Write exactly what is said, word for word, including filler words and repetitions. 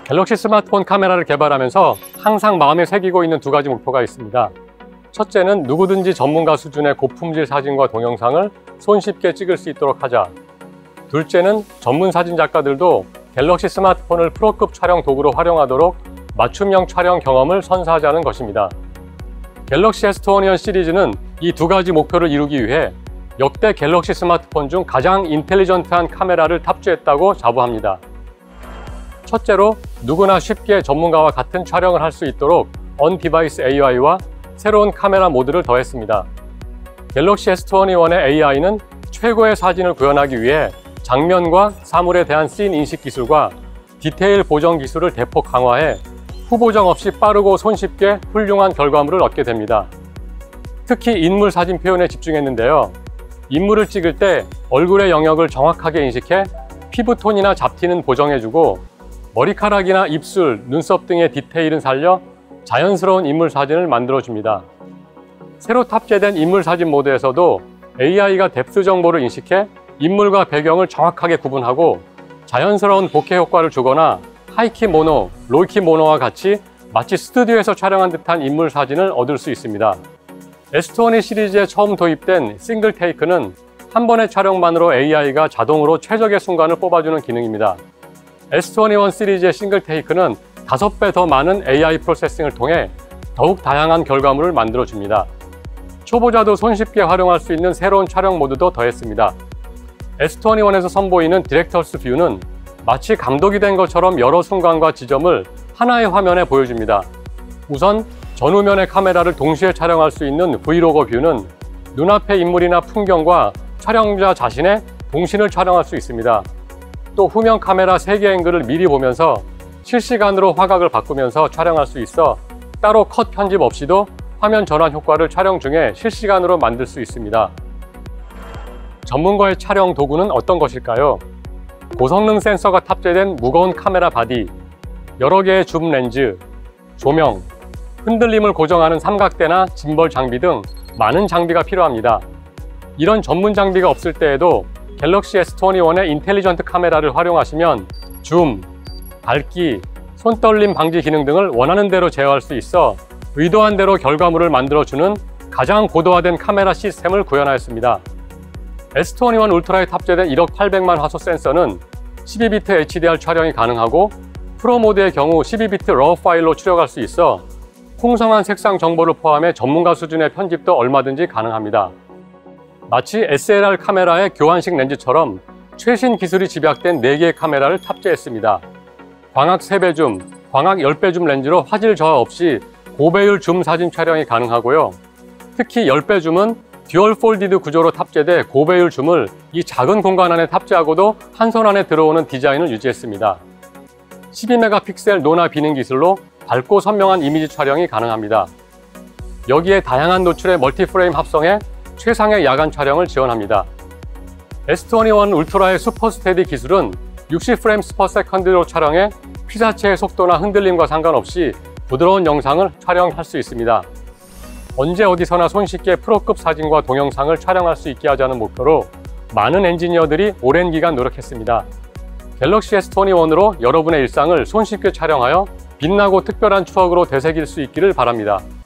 갤럭시 스마트폰 카메라를 개발하면서 항상 마음에 새기고 있는 두 가지 목표가 있습니다. 첫째는 누구든지 전문가 수준의 고품질 사진과 동영상을 손쉽게 찍을 수 있도록 하자. 둘째는 전문 사진 작가들도 갤럭시 스마트폰을 프로급 촬영 도구로 활용하도록 맞춤형 촬영 경험을 선사하자는 것입니다. 갤럭시 에스 이십일 시리즈는 이 두 가지 목표를 이루기 위해 역대 갤럭시 스마트폰 중 가장 인텔리전트한 카메라를 탑재했다고 자부합니다. 첫째로 누구나 쉽게 전문가와 같은 촬영을 할 수 있도록 언디바이스 에이아이와 새로운 카메라 모드를 더했습니다. 갤럭시 에스 이십일의 에이아이는 최고의 사진을 구현하기 위해 장면과 사물에 대한 씬 인식 기술과 디테일 보정 기술을 대폭 강화해 후보정 없이 빠르고 손쉽게 훌륭한 결과물을 얻게 됩니다. 특히 인물 사진 표현에 집중했는데요. 인물을 찍을 때 얼굴의 영역을 정확하게 인식해 피부톤이나 잡티는 보정해주고 머리카락이나 입술, 눈썹 등의 디테일은 살려 자연스러운 인물 사진을 만들어줍니다. 새로 탑재된 인물 사진 모드에서도 에이아이가 뎁스 정보를 인식해 인물과 배경을 정확하게 구분하고 자연스러운 보케 효과를 주거나 하이키 모노, 로이키 모노와 같이 마치 스튜디오에서 촬영한 듯한 인물 사진을 얻을 수 있습니다. 에스 이십 시리즈에 처음 도입된 싱글 테이크는 한 번의 촬영만으로 에이아이가 자동으로 최적의 순간을 뽑아주는 기능입니다. 에스 이십일 시리즈의 싱글 테이크는 다섯 배 더 많은 에이아이 프로세싱을 통해 더욱 다양한 결과물을 만들어줍니다. 초보자도 손쉽게 활용할 수 있는 새로운 촬영 모드도 더했습니다. 에스 이십일에서 선보이는 디렉터스 뷰는 마치 감독이 된 것처럼 여러 순간과 지점을 하나의 화면에 보여줍니다. 우선 전후면의 카메라를 동시에 촬영할 수 있는 브이로그 뷰는 눈앞의 인물이나 풍경과 촬영자 자신의 동신을 촬영할 수 있습니다. 또 후면 카메라 세 개 앵글을 미리 보면서 실시간으로 화각을 바꾸면서 촬영할 수 있어 따로 컷 편집 없이도 화면 전환 효과를 촬영 중에 실시간으로 만들 수 있습니다. 전문가의 촬영 도구는 어떤 것일까요? 고성능 센서가 탑재된 무거운 카메라 바디, 여러 개의 줌 렌즈, 조명, 흔들림을 고정하는 삼각대나 짐벌 장비 등 많은 장비가 필요합니다. 이런 전문 장비가 없을 때에도 갤럭시 에스 이십일의 인텔리전트 카메라를 활용하시면 줌, 밝기, 손떨림 방지 기능 등을 원하는 대로 제어할 수 있어 의도한 대로 결과물을 만들어주는 가장 고도화된 카메라 시스템을 구현하였습니다. 에스 이십일 울트라에 탑재된 일억 팔백만 화소 센서는 십이 비트 에이치디알 촬영이 가능하고 프로 모드의 경우 십이 비트 러 파일로 출력할 수 있어 풍성한 색상 정보를 포함해 전문가 수준의 편집도 얼마든지 가능합니다. 마치 에스엘알 카메라의 교환식 렌즈처럼 최신 기술이 집약된 네 개의 카메라를 탑재했습니다. 광학 세 배 줌, 광학 십 배 줌 렌즈로 화질 저하 없이 고배율 줌 사진 촬영이 가능하고요. 특히 십 배 줌은 듀얼 폴디드 구조로 탑재돼 고배율 줌을 이 작은 공간 안에 탑재하고도 한 손 안에 들어오는 디자인을 유지했습니다. 십이 메가픽셀 노나 비능 기술로 밝고 선명한 이미지 촬영이 가능합니다. 여기에 다양한 노출의 멀티프레임 합성해 최상의 야간 촬영을 지원합니다. 에스 이십일 울트라의 슈퍼 스테디 기술은 육십 프레임 퍼 세컨드로 촬영해 피사체의 속도나 흔들림과 상관없이 부드러운 영상을 촬영할 수 있습니다. 언제 어디서나 손쉽게 프로급 사진과 동영상을 촬영할 수 있게 하자는 목표로 많은 엔지니어들이 오랜 기간 노력했습니다. 갤럭시 에스 이십일으로 여러분의 일상을 손쉽게 촬영하여 빛나고 특별한 추억으로 되새길 수 있기를 바랍니다.